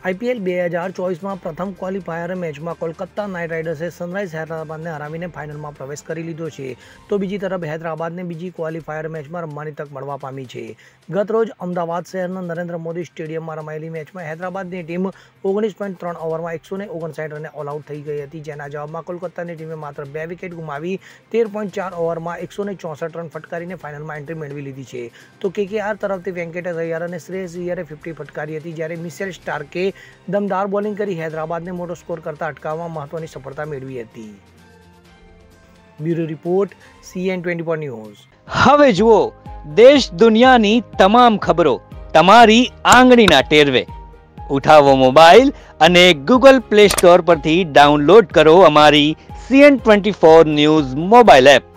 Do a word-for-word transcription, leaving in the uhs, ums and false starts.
IPL બે હજાર ચોવીસમાં પ્રથમ ક્વોલિફાયર મેચમાં કોલકાતા નાઇટ રાઇડર્સે સનરાઇઝ હૈદરાબાદને હરાવીને ફાઇનલમાં પ્રવેશ કરી લીધો છે, તો બીજી તરફ હૈદરાબાદને બીજી ક્વોલિફાયર મેચમાં રમવાની તક મળવા પામી છે. ગત રોજ અમદાવાદ શહેરના નરેન્દ્ર મોદી સ્ટેડિયમમાં રમાયેલી મેચમાં હૈદરાબાદની ટીમ ઓગણીસ પોઈન્ટ ત્રણ ઓવરમાં એકસો ને ઓગણસાઠ રને ઓલ આઉટ થઈ ગઈ હતી, જેના જવાબમાં કોલકાતાની ટીમે માત્ર બે વિકેટ ગુમાવી તેર પોઈન્ટ ચાર ઓવરમાં એકસો ને ચોસઠ રન ફટકારીને ફાઇનલમાં એન્ટ્રી મેળવી લીધી છે. તો કેકેઆર તરફથી વેંકટેશ અય્યર અને શ્રેયસ અય્યરે ફિફ્ટી ફટકારી હતી, જ્યારે મિશેલ સ્ટાર્કે દમદાર બોલિંગ કરી હૈદરાબાદને મોટો સ્કોર કરતા અટકાવવામાં મહત્વની સફળતા મેળવી હતી. Bureau report, CN twenty four news. હવે જુઓ દેશ દુનિયાની તમામ ખબરો તમારી આંગળીના ટેરવે. ઉઠાવો મોબાઈલ અને ગૂગલ પ્લે સ્ટોર પરથી ડાઉનલોડ કરો અમારી CN twenty four news mobile app.